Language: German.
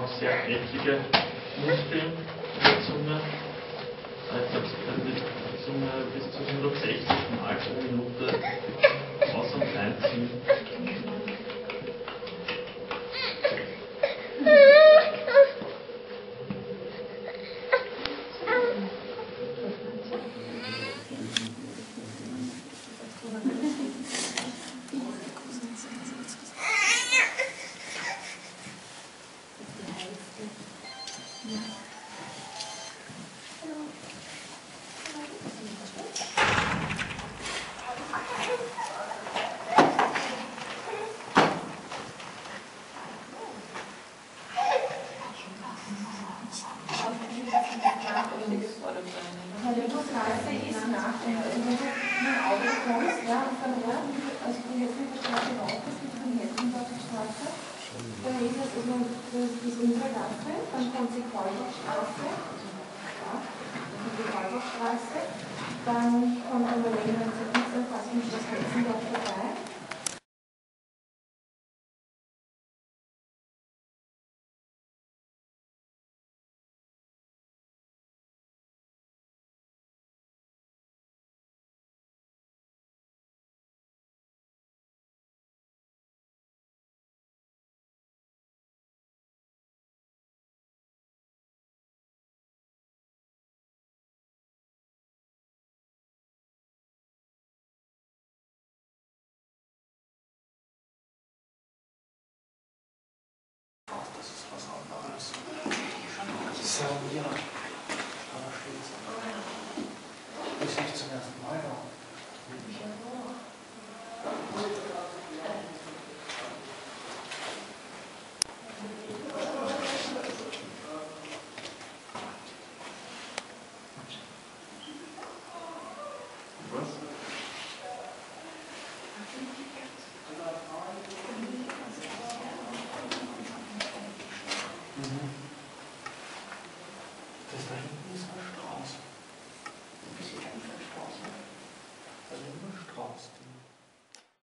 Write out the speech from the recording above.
auch sehr kräftige Muskeln in der Zunge. Ich glaube, Sie können die Zunge bis zu 160 Mal pro Minute aus- und reinziehen. Dann kommt eine längere Zusammenfassung das Hetzendorf vorbei. So, ja. Aber schließen. Ist nicht zum ersten Mal da. Was?